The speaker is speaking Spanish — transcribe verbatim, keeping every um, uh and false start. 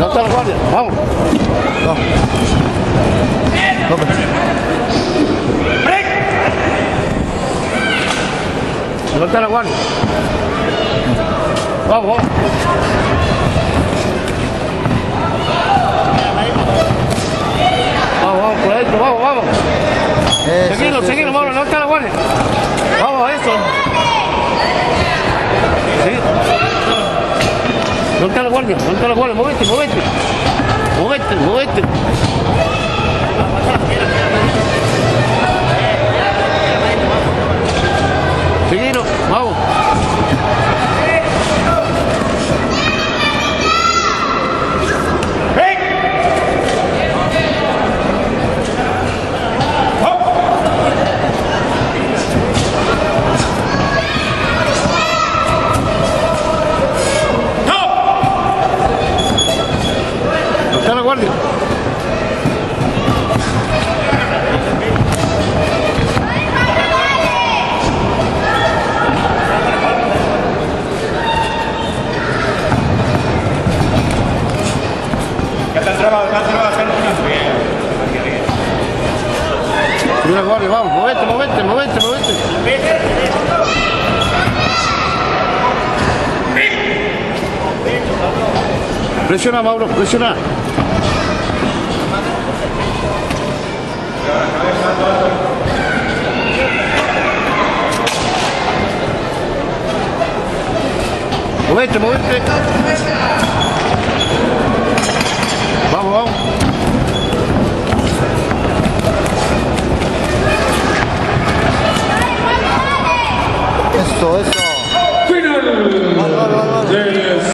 Levanta la guardia, vamos. No. No, pues. Levanta la guardia. Vamos, vamos. Vamos, vamos, por adentro, vamos, vamos. Eso, Seguilo, eso, seguilo, eso, vamos, levanta la guardia. Vamos, a eso. Sí. Levanta la guardia, levanta la guardia, movete, movete. Movete, movete. Seguilo, vamos. Levanta la guardia. Mira, guardia, vamos, movete, movete, movete, movete. Presiona, Mauro, presiona. Movete, movete. Vamos, vamos. Eso, eso. Final. Vale, vale, vale, vale. De